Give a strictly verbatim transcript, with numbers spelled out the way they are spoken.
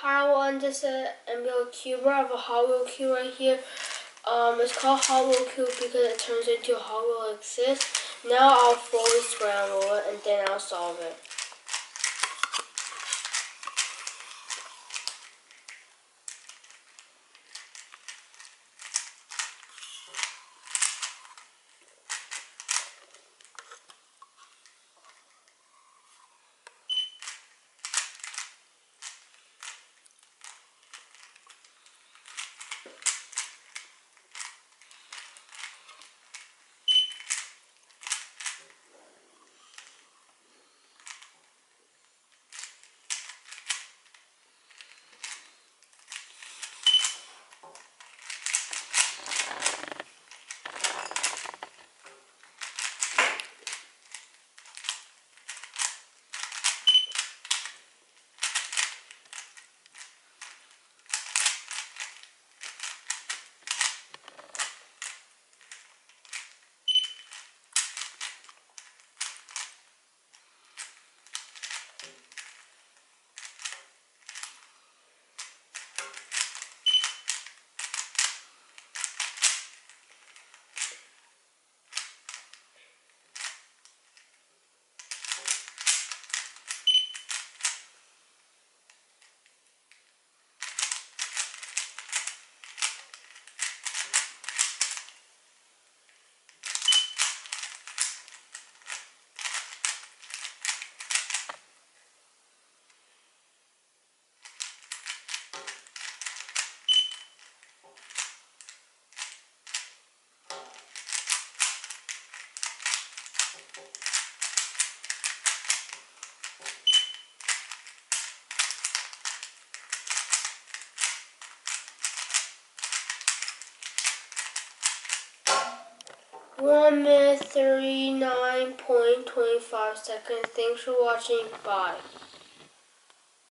Hi everyone, this is an M B L cube. I have a Hot Wheel cube right here. Um, it's called Hot Wheel cube because it turns into a Hot Wheel like this. Now I'll fully scramble it and then I'll solve it. One minute thirty-nine point two five seconds. Thanks for watching. Bye.